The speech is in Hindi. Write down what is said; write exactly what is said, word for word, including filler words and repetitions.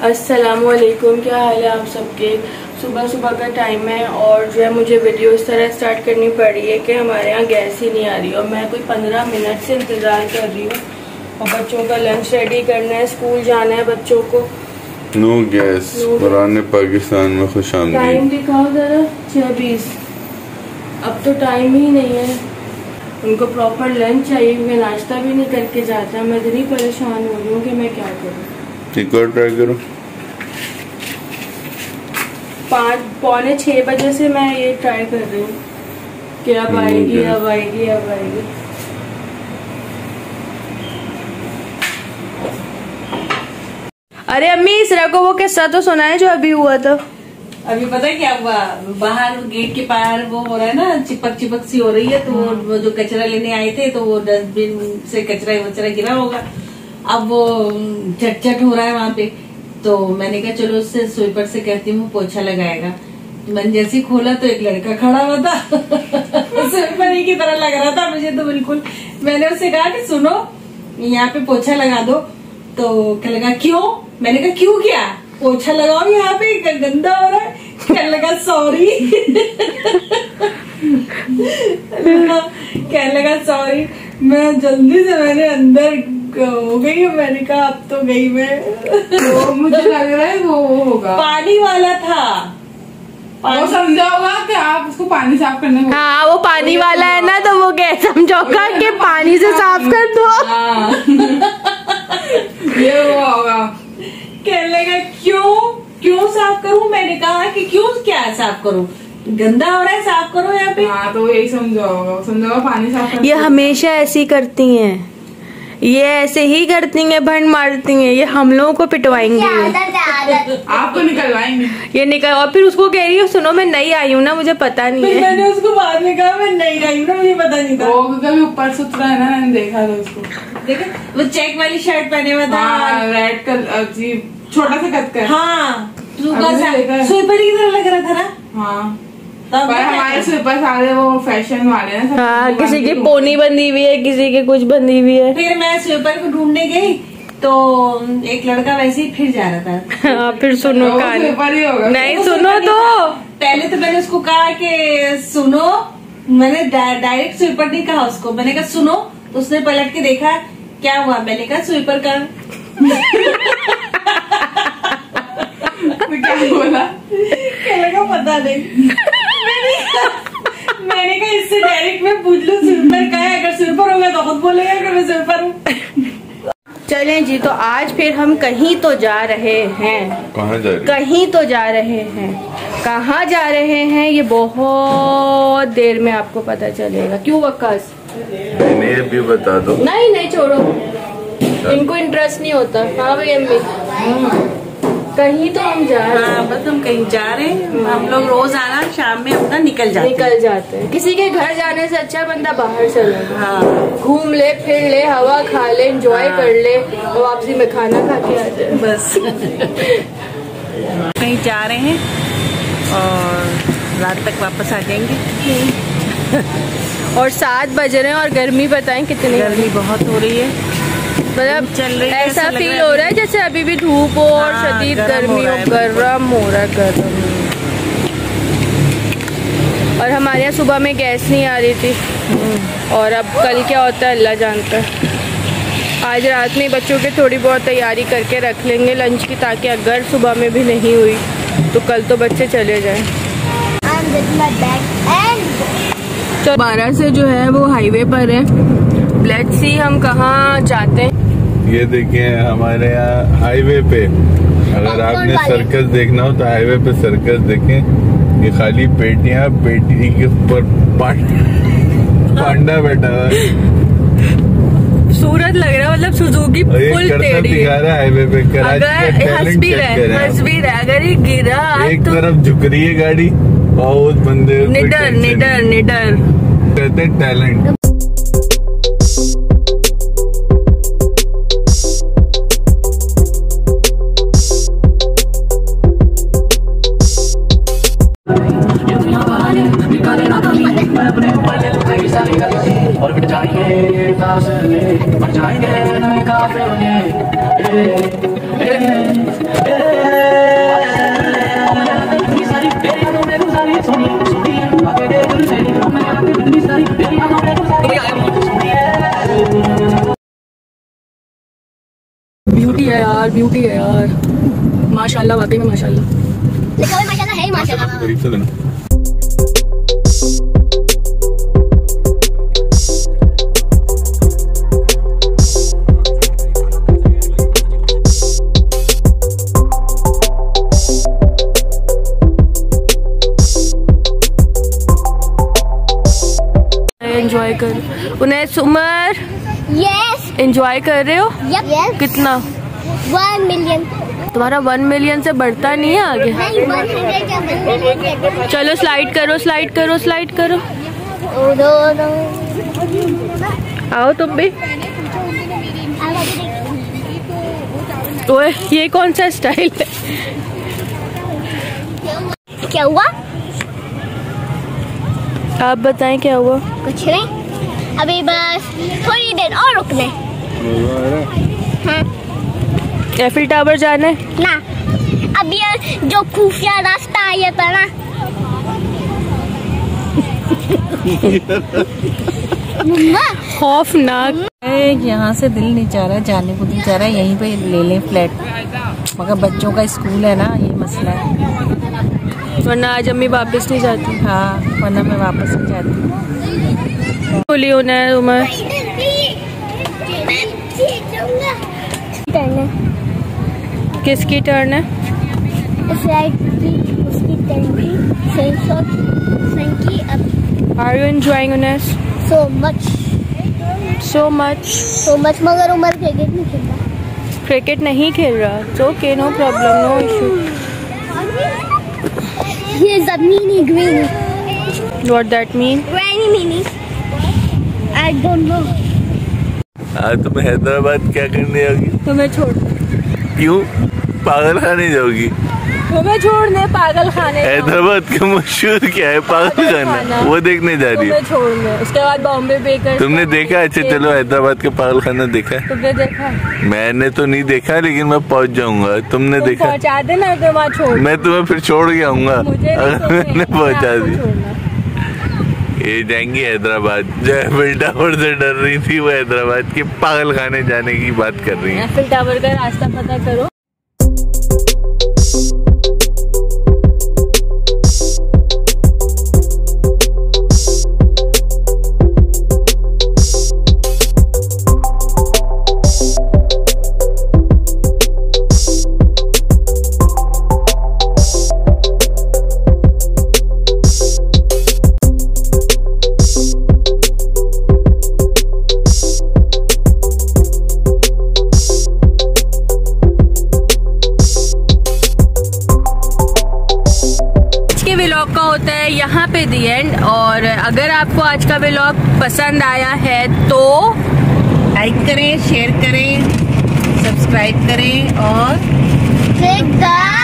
अस्सलामुअलैकुम, क्या हाल है आप सबके। सुबह सुबह का टाइम है और जो है मुझे वीडियो इस तरह स्टार्ट करनी पड़ी है कि हमारे यहाँ गैस ही नहीं आ रही और मैं कोई पंद्रह मिनट से इंतज़ार कर रही हूँ और बच्चों का लंच रेडी करना है, स्कूल जाना है बच्चों को। नो गैस पुराने पाकिस्तान में खुश आमदीद। टाइम दिखाओ ज़रा, छः बीस। अब तो टाइम ही नहीं है, उनको प्रॉपर लंच चाहिए क्योंकि नाश्ता भी नहीं करके जाता। मैं इतनी परेशान हो रही हूँ कि मैं क्या करूँ। एक और ट्राई करो। पाँच पौने छः बजे से मैं ये ट्राई कर रही हूँ कि अब आएगी अब आएगी अब आएगी। अरे अम्मी, इस रखो वो किस्सा तो सुना है जो अभी हुआ था। अभी पता है क्या हुआ, बाहर गेट के पार वो हो रहा है ना, चिपक चिपक सी हो रही है। तो वो जो कचरा लेने आए थे तो वो डस्टबिन से कचरा वचरा गिरा होगा। अब वो चट चट हो रहा है वहाँ पे। तो मैंने कहा चलो उससे स्वीपर से कहती हूँ पोछा लगाएगा। मैंने जैसे ही खोला तो एक लड़का खड़ा हुआ था स्वीपर ही की तरह लग रहा था मुझे तो बिल्कुल। मैंने उससे कहा कि सुनो यहाँ पे पोछा लगा दो। तो क्या लगा क्यों? मैंने कहा क्यों क्या, पोछा लगाओ यहाँ पे गंदा हो रहा है। कहने लगा सॉरी कहने लगा सॉरी। मैं जल्दी से मैंने अंदर हो गई, मैंने कहा अब तो गई मैं। तो मुझे लग रहा है वो होगा पानी वाला था। वो समझा होगा कि आप उसको पानी साफ करने को। हाँ, वो पानी वाला है ना, तो वो क्या समझोगा कि पानी से साफ कर दो। ये वो होगा। कहने लगा क्यों क्यों साफ करूं? मैंने कहा कि क्यों क्या साफ करूं, गंदा हो रहा है साफ करो यहाँ पे। हाँ, तो यही समझा होगा, समझा होगा पानी साफ करने। ये हमेशा ऐसी करती हैं, ये ऐसे ही करती हैं, भंड मारती हैं। ये हम लोगों को पिटवाएंगे, आपको निकलवाएंगे। ये निकल। और फिर उसको कह रही हूँ सुनो मैं नई आई हूँ ना, मुझे पता नहीं है। मैंने उसको बाद में कहा मैं नहीं आई हूँ ना, मुझे पता नहीं था। वो कभी ऊपर सुथरा है ना, मैंने देखा था उसको। देखा वो चेक वाली शर्ट पहने हुआ था, हाँ, रेड कलर जी, छोटा सा कट का। हाँ, स्वीपर की तरह लग रहा था ना। हाँ, पर हमारे स्वीपर सारे वो फैशन वाले हैं। हाँ, किसी की पोनी बंधी हुई है, किसी की कुछ बंधी हुई है। फिर मैं स्वीपर को ढूंढने गई तो एक लड़का वैसे ही फिर जा रहा था। हाँ, फिर सुनो तो कहानी ही होगा। नहीं तो सुनो तो पहले तो मैंने उसको कहा कि सुनो, मैंने डायरेक्ट स्वीपर नहीं कहा उसको, मैंने कहा सुनो। तो उसने पलट के देखा, क्या हुआ? मैंने कहा स्वीपर का। क्या बोला? क्या लगा पता नहीं। मैंने कहा इससे डायरेक्ट मैं पूछ लूं स्वीपर का है, अगर स्वीपर होगा तो खुद बोलेगा कि मैं स्वीपर हूँ। चलें जी, तो आज फिर हम कहीं तो जा रहे हैं। कहाँ जा रहे? कहीं तो जा रहे हैं। कहाँ जा रहे हैं ये बहुत देर में आपको पता चलेगा। क्यों वक्कास? इन्हें भी बता दो। नहीं नहीं छोड़ो, इनको इंटरेस्ट नहीं होता। हाँ भाई अम्मी, कहीं तो हम जा रहे हैं। हाँ, बस हम कहीं जा रहे हैं। हम लोग रोज आना शाम में अपना निकल जाते निकल जाते हैं। किसी के घर जाने से अच्छा बंदा बाहर चले। हाँ, घूम ले, फिर ले, हवा खा ले, एंजॉय हाँ। कर ले और वापसी में खाना खा के आ जाए बस। कहीं जा रहे हैं और रात तक वापस आ जाएंगे। और सात बज रहे हैं और गर्मी बताएं कितनी। गर्मी बहुत हो रही है, मतलब चल रही है, ऐसा ऐसा फील हो रहा है जैसे अभी भी धूप हो और हाँ, शदीद गरम गर्मी हो रहा हो, है, गर्म हो रहा है गर्म। और हमारे यहाँ सुबह में गैस नहीं आ रही थी और अब कल क्या होता है अल्लाह जानता है। आज रात में बच्चों की थोड़ी बहुत तैयारी करके रख लेंगे लंच की, ताकि अगर सुबह में भी नहीं हुई तो कल तो बच्चे चले जाएं। तो बारह से जो है वो हाईवे पर है। लेट्स सी हम कहाँ जाते हैं। ये देखिए हमारे यहाँ हाईवे पे, अगर आपने सर्कस देखना हो तो हाईवे पे सर्कस देखें। ये खाली पेटियां, पेटी के ऊपर पांडा बैठा हुआ है। सूरत लग रहा है, मतलब सुजुकी फुल टेढ़ी दिखा रहा है हाईवे पे। कराची का टैलेंट चेक करें। हंस भी रहा है, अगर ये गिरा एक तो तरफ झुक रही है गाड़ी, बहुत बंदे निडर निडर निडर कहते टैलेंट। और जाएंगे जाएंगे ब्यूटी है यार, ब्यूटी है यार, माशाल्लाह, वाकई में माशाल्लाह। माशाल्लाह है, माशाल्लाह। एंजॉय कर उन्हें सुमर। यस, एंजॉय कर रहे हो? Yup, yes. कितना? One million. तुम्हारा वन मिलियन से बढ़ता नहीं है आगे? नहीं, वन हंड्रेड या वन मिलियन। चलो स्लाइड करो, स्लाइड करो, स्लाइड करो। ओ दो दो। आओ तुम भी। ओए ये कौन सा स्टाइल है? क्या हुआ? आप बताएं क्या हुआ? कुछ नहीं, अभी बस थोड़ी देर और रुकने। हाँ। एफिल टावर जाना है ना, अब ये जो खुफिया रास्ता आया था ना, खौफनाक। यहाँ से दिल नहीं चाह रहा है जाने को, दिल चाह रहा है यहीं पे ले लें फ्लैट, मगर बच्चों का स्कूल है ना, ये मसला है। वरना आज अम्मी वापस नहीं जाती। हाँ, वरना मैं वापस नहीं जाती। बोली होना है उमर। टर्न है। किसकी टर्न है? फ्लाइट की, उसकी टर्न की, सेंस ऑफ की। अब आर यू एंजॉयिंग उनेस? So much, so much, so much. मगर उमर क्रिकेट नहीं खेल रहा। क्रिकेट नहीं खेल रहा? It's okay, no problem, no issue. ये जमीनी green. What that mean? Granny meanie, I don't know. आज तुम हैदराबाद क्या करने जाओगी? तुम्हें छोड़। क्यों? पागल खाने जाओगी? तुम्हें छोड़ने पागल खाने। हैदराबाद का मशहूर क्या है? पागल खाना, वो देखने जा रही है। तुम्हें छोड़ने, उसके बाद बॉम्बे बेकर। तुमने देखा? अच्छा चलो, हैदराबाद के पागल खाना देखा? तुमने देखा? मैंने तो नहीं देखा, लेकिन मैं पहुंच जाऊंगा। तुमने तुम देखा? पहुंचा देना, तो वहाँ छोड़। मैं तुम्हें फिर छोड़ के आऊंगा अगर मैंने पहुंचा दी। ये जाएंगी हैदराबाद। जो एफिल टावर से डर रही थी, वो हैदराबाद के पागल खाने जाने की बात कर रही है। एफिल टावर का रास्ता पता करो। व्लॉग का होता है यहाँ पे दी एंड। और अगर आपको आज का व्लॉग पसंद आया है तो लाइक करें, शेयर करें, सब्सक्राइब करें और क्लिक द